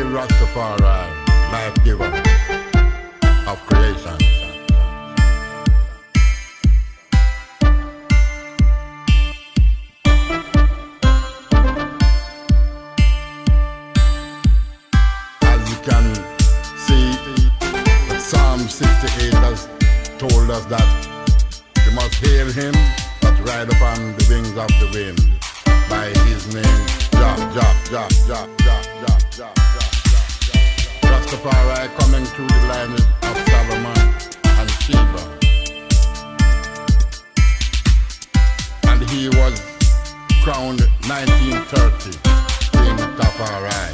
Rastafari, life giver of creation. As you can see, Psalm 68 has told us that we must hail him that ride upon the wings of the wind. By his name, Jah. Rastafari coming through the lineage of Solomon and Sheba. And he was crowned 1930 King Tafari.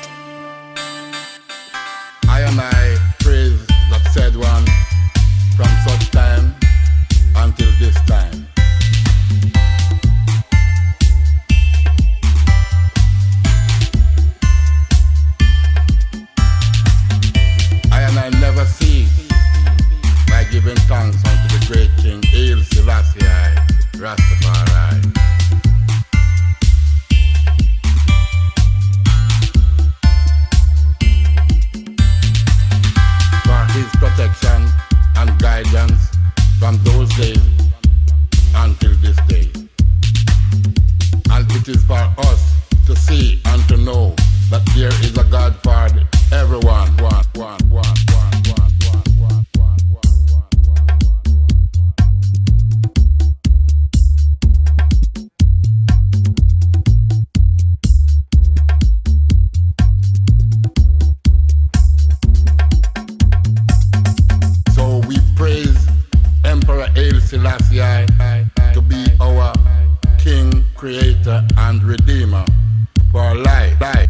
I and I praise that said one from such time until this time. I never cease by giving thanks unto the great King Haile Selassie Rastafari. For his protection and guidance from those days until this day. And it is for us to see and to know that there is a God for everyone. So we praise Emperor Haile Selassie to be our King, Creator, and Redeemer for life.